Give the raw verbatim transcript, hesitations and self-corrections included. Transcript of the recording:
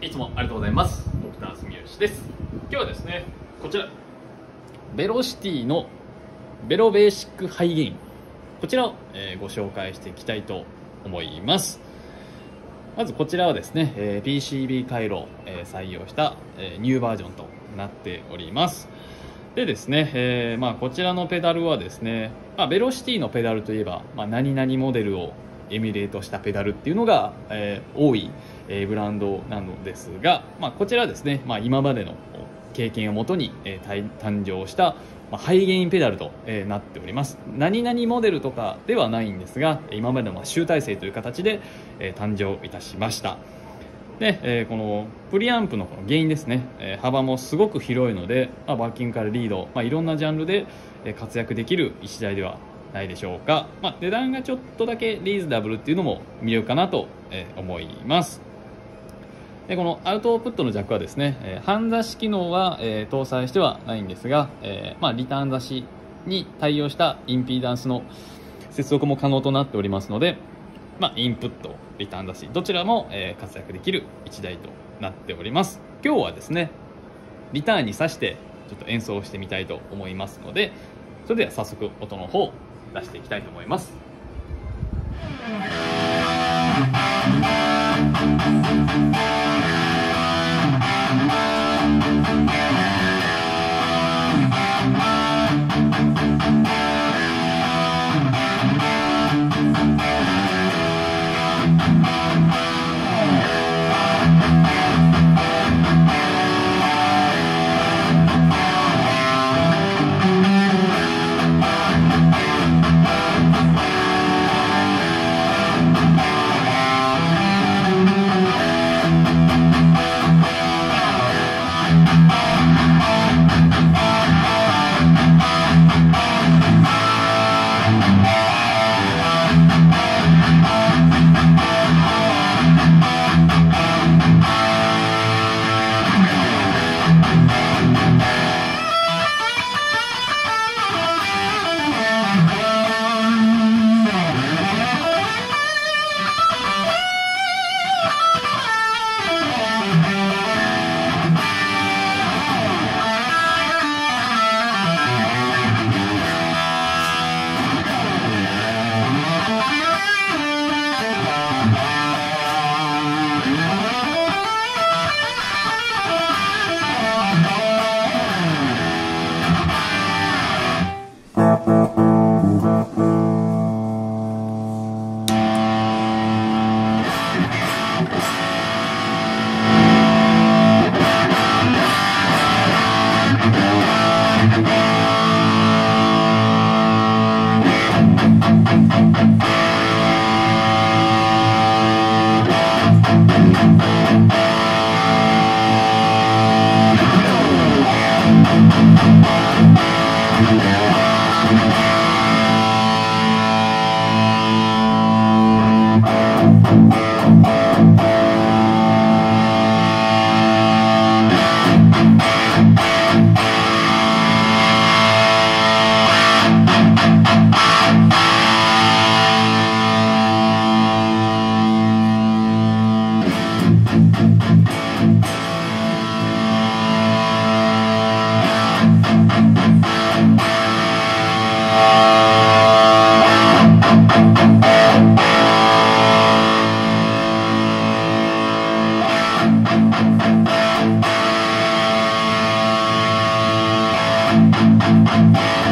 いつもありがとうございます。ドクター住吉です。今日はですね、こちらベロシティのベロベーシックハイゲイン、こちらを、えー、ご紹介していきたいと思います。まずこちらはですね、えー、ピーシービー 回路を、えー、採用した、えー、ニューバージョンとなっております。でですね、えーまあ、こちらのペダルはですね、まあ、ベロシティのペダルといえば、まあ、何々モデルをエミュレートしたペダルっていうのが、えー、多い、えー、ブランドなのですが、まあ、こちらですね、まあ、今までの経験をもとに、えー、誕生した、まあ、ハイゲインペダルと、えー、なっております。何々モデルとかではないんですが、今までの、まあ、集大成という形で、えー、誕生いたしました。で、えー、このプリアンプのこのゲインですね、えー、幅もすごく広いので、まあ、バッキングからリード、まあ、いろんなジャンルで活躍できるいちだいではないでしょうか。まあ、値段がちょっとだけリーズナブルっていうのも魅力かなと思います。でこのアウトプットのジャックはですね、えー、半差し機能は、えー、搭載してはないんですが、えーまあ、リターン差しに対応したインピーダンスの接続も可能となっておりますので、まあ、インプット、リターン差しどちらも、えー、活躍できるいちだいとなっております。今日はですね、リターンに挿してちょっと演奏してみたいと思いますので、それでは早速音の方を出していきたいと思います。 Thank you.